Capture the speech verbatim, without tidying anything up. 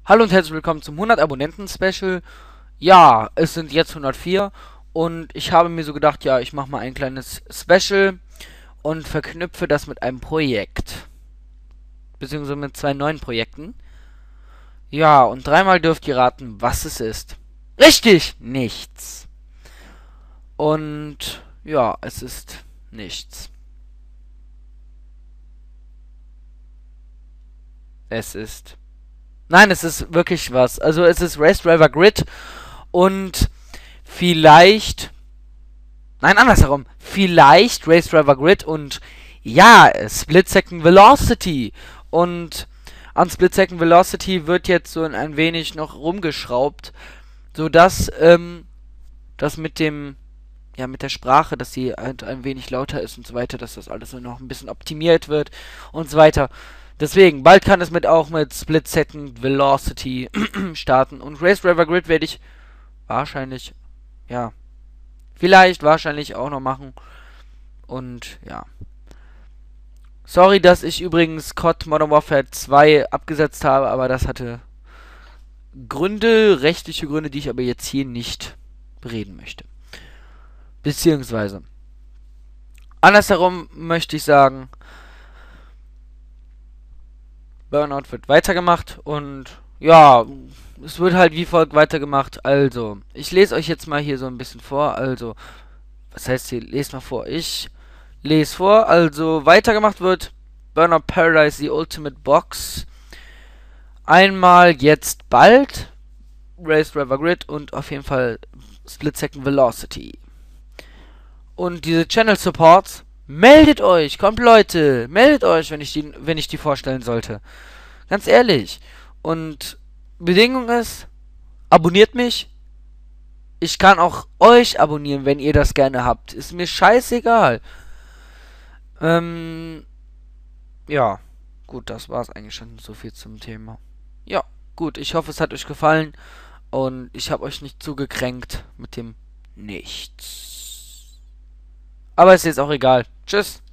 Hallo und herzlich willkommen zum hundert Abonnenten Special. Ja, es sind jetzt hundertvier und ich habe mir so gedacht, ja, ich mache mal ein kleines Special und verknüpfe das mit einem Projekt. Beziehungsweise mit zwei neuen Projekten. Ja, und dreimal dürft ihr raten, was es ist. Richtig! Nichts. Und ja, es ist nichts. Es ist... Nein, es ist wirklich was. Also es ist Race Driver Grid und vielleicht... Nein, andersherum. Vielleicht Race Driver Grid und ja, Split Second Velocity. Und an Split Second Velocity wird jetzt so ein wenig noch rumgeschraubt, sodass ähm, das mit dem, ja, mit der Sprache, dass sie halt ein wenig lauter ist und so weiter, dass das alles so noch ein bisschen optimiert wird und so weiter. Deswegen, bald kann es mit auch mit Split Second Velocity starten. Und Race Driver Grid werde ich wahrscheinlich, ja, vielleicht wahrscheinlich auch noch machen. Und ja. Sorry, dass ich übrigens C O D Modern Warfare zwei abgesetzt habe, aber das hatte Gründe, rechtliche Gründe, die ich aber jetzt hier nicht bereden möchte. Beziehungsweise, andersherum möchte ich sagen, Burnout wird weitergemacht und ja, es wird halt wie folgt weitergemacht. Also, ich lese euch jetzt mal hier so ein bisschen vor. Also, was heißt hier? Lest mal vor. Ich lese vor. Also, weitergemacht wird Burnout Paradise The Ultimate Box. Einmal jetzt bald Race Driver Grid und auf jeden Fall Split Second Velocity. Und diese Channel Supports, meldet euch, kommt Leute, meldet euch, wenn ich die, wenn ich die vorstellen sollte. Ganz ehrlich. Und Bedingung ist, abonniert mich. Ich kann auch euch abonnieren, wenn ihr das gerne habt. Ist mir scheißegal. Ähm, ja. Gut, das war's eigentlich schon so viel zum Thema. Ja, gut, ich hoffe, es hat euch gefallen. Und ich habe euch nicht zugekränkt mit dem Nichts. Aber ist jetzt auch egal. Tschüss.